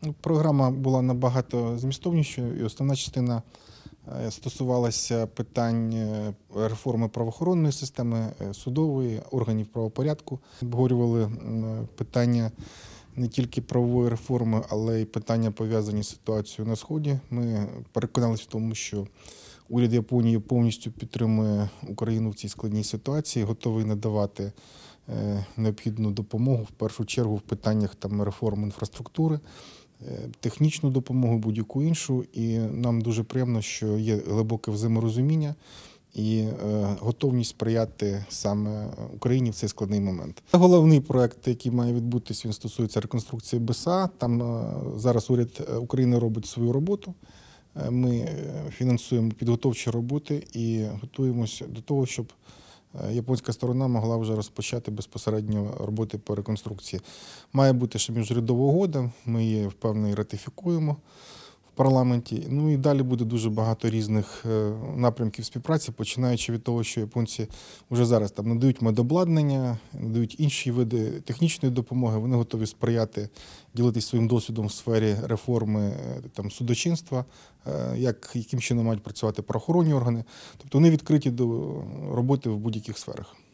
Програма була набагато змістовнішою, і основна частина стосувалася питань реформи правоохоронної системи, судової, органів правопорядку. Обговорювали питання не тільки правової реформи, але й питання, пов'язані з ситуацією на Сході. Ми переконалися в тому, що уряд Японії повністю підтримує Україну в цій складній ситуації, готовий надавати необхідну допомогу, в першу чергу в питаннях реформ інфраструктури, технічну допомогу, будь-яку іншу. І нам дуже приємно, що є глибоке взаєморозуміння і готовність сприяти саме Україні в цей складний момент. Головний проект, який має відбутися, він стосується реконструкції БСА. Там зараз уряд України робить свою роботу. Ми фінансуємо підготовчі роботи і готуємося до того, щоб японська сторона могла вже розпочати безпосередньо роботи по реконструкції. Має бути ще міжурядова угода, ми її, впевнений, ратифікуємо в парламенті. Ну і далі буде дуже багато різних напрямків співпраці, починаючи від того, що японці вже зараз надають медобладнання, надають інші види технічної допомоги, вони готові сприяти, ділитися своїм досвідом в сфері реформи судочинства, яким чином мають працювати правоохоронні органи. Тобто вони відкриті до роботи в будь-яких сферах.